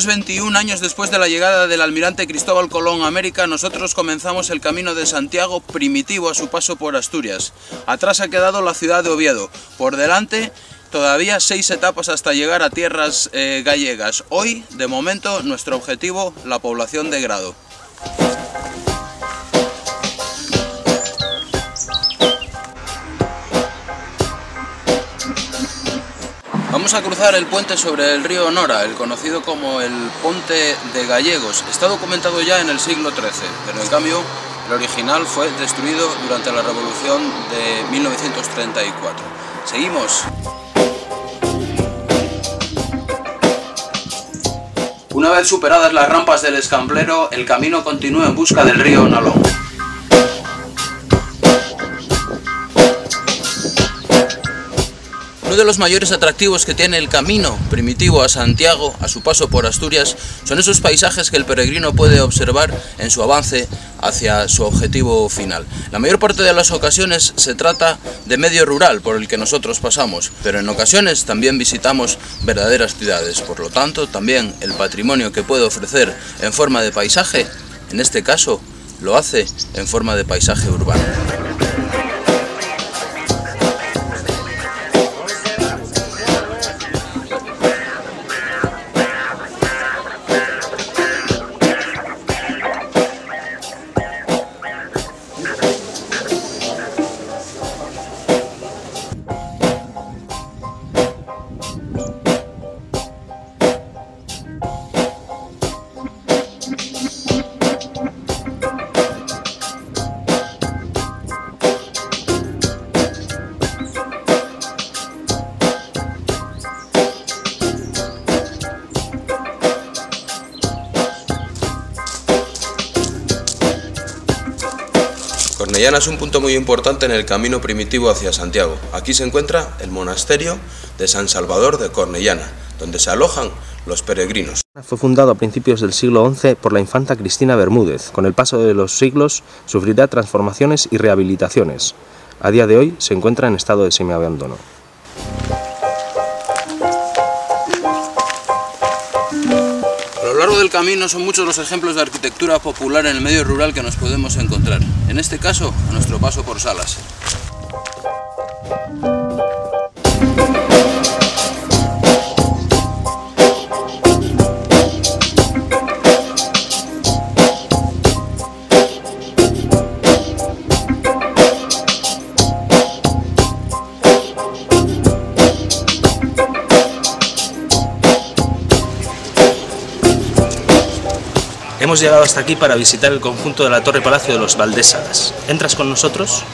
521 años después de la llegada del almirante Cristóbal Colón a América, nosotros comenzamos el Camino de Santiago primitivo a su paso por Asturias. Atrás ha quedado la ciudad de Oviedo. Por delante, todavía 6 etapas hasta llegar a tierras gallegas. Hoy, de momento, nuestro objetivo, la población de Grado. Vamos a cruzar el puente sobre el río Nora, el conocido como el Ponte de Gallegos. Está documentado ya en el siglo XIII, pero en cambio el original fue destruido durante la Revolución de 1934. Seguimos. Una vez superadas las rampas del Escamplero, el camino continúa en busca del río Nalón. Uno de los mayores atractivos que tiene el camino primitivo a Santiago, a su paso por Asturias, son esos paisajes que el peregrino puede observar en su avance hacia su objetivo final. La mayor parte de las ocasiones se trata de medio rural por el que nosotros pasamos, pero en ocasiones también visitamos verdaderas ciudades. Por lo tanto, también el patrimonio que puede ofrecer en forma de paisaje, en este caso, lo hace en forma de paisaje urbano. Cornellana es un punto muy importante en el camino primitivo hacia Santiago. Aquí se encuentra el monasterio de San Salvador de Cornellana, donde se alojan los peregrinos. Fue fundado a principios del siglo XI por la infanta Cristina Bermúdez. Con el paso de los siglos sufrirá transformaciones y rehabilitaciones. A día de hoy se encuentra en estado de semiabandono. A lo largo del camino son muchos los ejemplos de arquitectura popular en el medio rural que nos podemos encontrar. En este caso, a nuestro paso por Salas. Hemos llegado hasta aquí para visitar el conjunto de la Torre Palacio de los Valdésalas. ¿Entras con nosotros?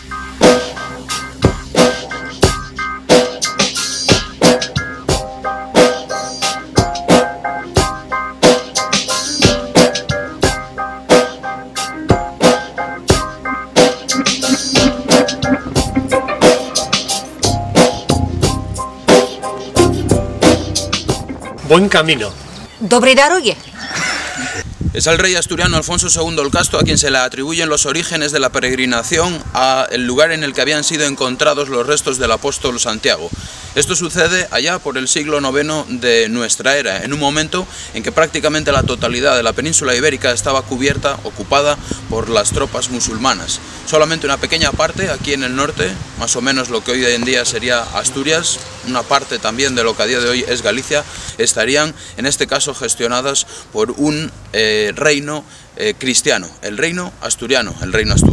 Buen camino. Dobry darogie. Es al rey asturiano Alfonso II el Casto a quien se le atribuyen los orígenes de la peregrinación al lugar en el que habían sido encontrados los restos del apóstol Santiago. Esto sucede allá por el siglo IX de nuestra era, en un momento en que prácticamente la totalidad de la península ibérica estaba ocupada por las tropas musulmanas. Solamente una pequeña parte aquí en el norte, más o menos lo que hoy en día sería Asturias, una parte también de lo que a día de hoy es Galicia, estarían en este caso gestionadas por un reino cristiano, el reino asturiano, el reino astur.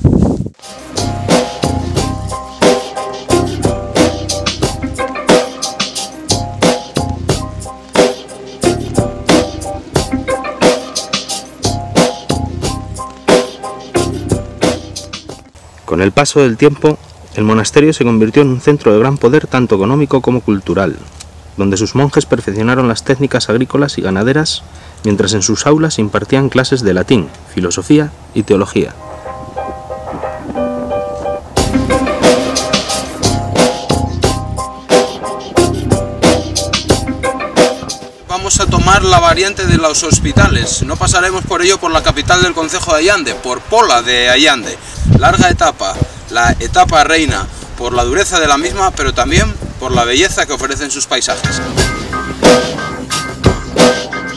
Con el paso del tiempo, el monasterio se convirtió en un centro de gran poder tanto económico como cultural, donde sus monjes perfeccionaron las técnicas agrícolas y ganaderas, mientras en sus aulas impartían clases de latín, filosofía y teología. Vamos a tomar la variante de los hospitales. No pasaremos por ello por la capital del concejo de Allande, por Pola de Allande. Larga etapa, la etapa reina, por la dureza de la misma, pero también por la belleza que ofrecen sus paisajes.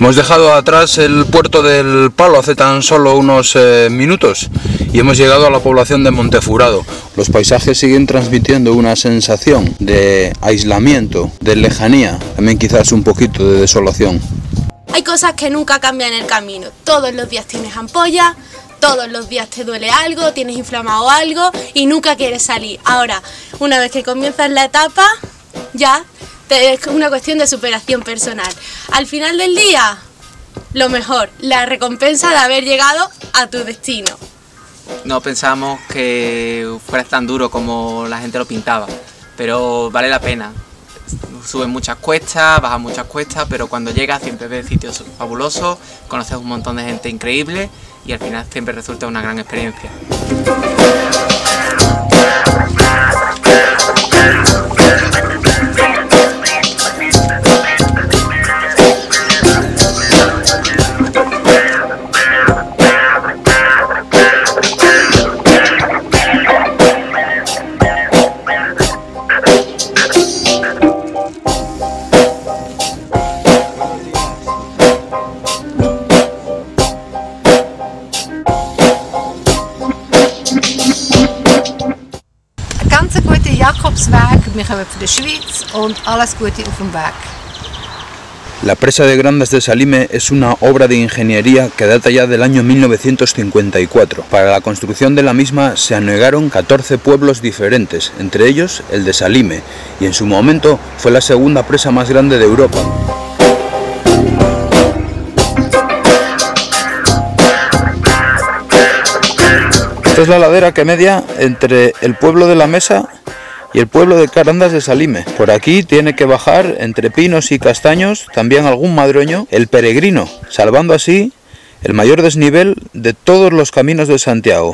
Hemos dejado atrás el puerto del Palo hace tan solo unos minutos y hemos llegado a la población de Montefurado. Los paisajes siguen transmitiendo una sensación de aislamiento, de lejanía, también quizás un poquito de desolación. Hay cosas que nunca cambian en el camino. Todos los días tienes ampollas, todos los días te duele algo, tienes inflamado algo y nunca quieres salir. Ahora, una vez que comienzas la etapa, ya es una cuestión de superación personal. Al final del día, lo mejor, la recompensa de haber llegado a tu destino. No pensamos que fuera tan duro como la gente lo pintaba, pero vale la pena. Subes muchas cuestas, bajas muchas cuestas, pero cuando llegas siempre ves sitios fabulosos, conoces un montón de gente increíble y al final siempre resulta una gran experiencia. Jakobsweg, wir kommen von der Schweiz und alles Gute auf dem Weg. La presa de Grandas de Salime es una obra de ingeniería que data ya del año 1954. Para la construcción de la misma se anegaron 14 pueblos diferentes, entre ellos el de Salime, y en su momento fue la segunda presa más grande de Europa. Esta es la ladera que media entre el pueblo de La Mesa y el pueblo de Grandas de Salime. Por aquí tiene que bajar entre pinos y castaños también algún madroño, el peregrino, salvando así el mayor desnivel de todos los caminos de Santiago.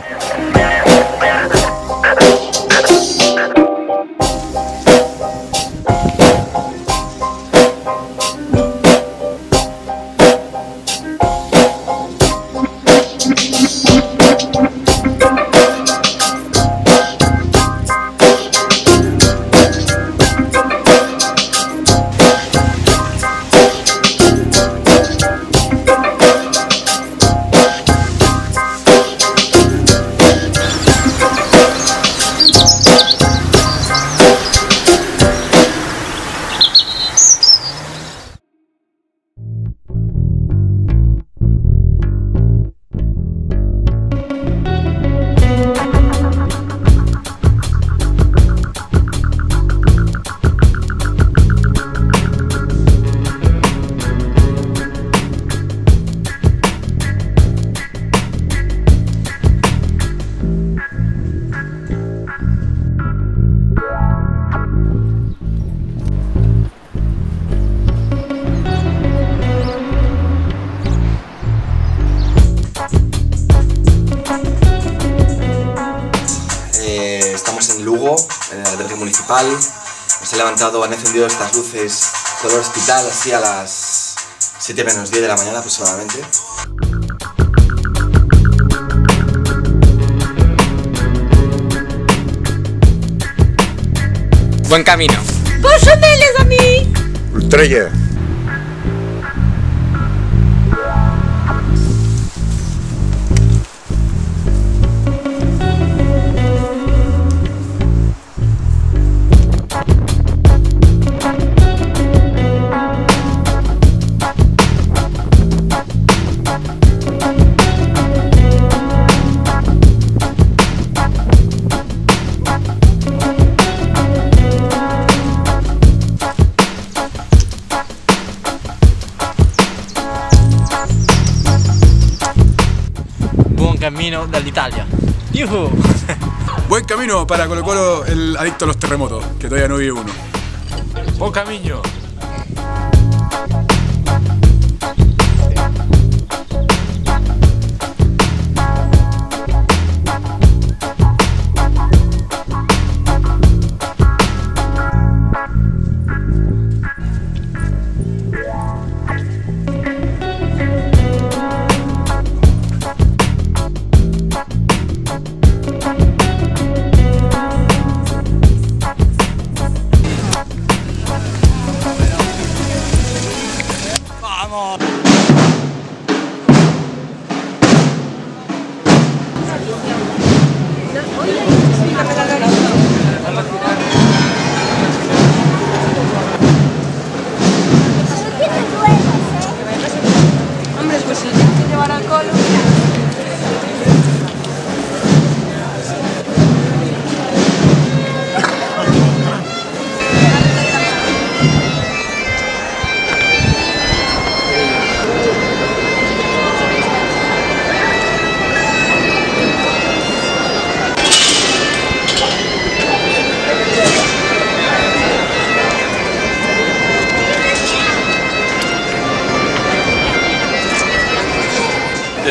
Estamos en Lugo, en el albergue municipal. Se han levantado, han encendido estas luces color hospital así a las 7 menos 10 de la mañana aproximadamente. Buen camino. Bonjour les amis. Ultraya. Camino dall'Italia. ¡Yuhu! Buen camino para Colo Colo, el adicto a los terremotos, que todavía no vive uno. Buen camino. ¡Vamos!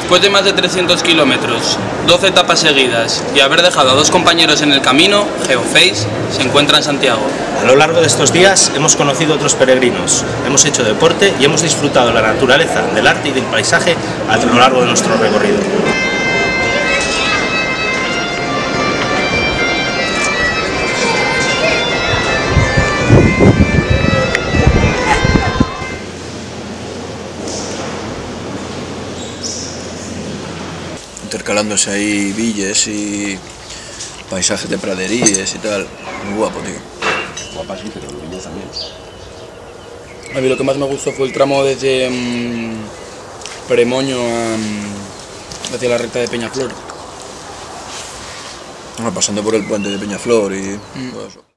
Después de más de 300 kilómetros, 12 etapas seguidas y haber dejado a 2 compañeros en el camino, GeoFace se encuentra en Santiago. A lo largo de estos días hemos conocido otros peregrinos, hemos hecho deporte y hemos disfrutado de la naturaleza, del arte y del paisaje a lo largo de nuestro recorrido. Intercalándose ahí villas y paisajes de praderías y tal. Muy guapo, tío. Guapa sí, pero villas también. A mí lo que más me gustó fue el tramo desde Peremoño hacia la recta de Peñaflor. Pasando por el puente de Peñaflor y todo eso.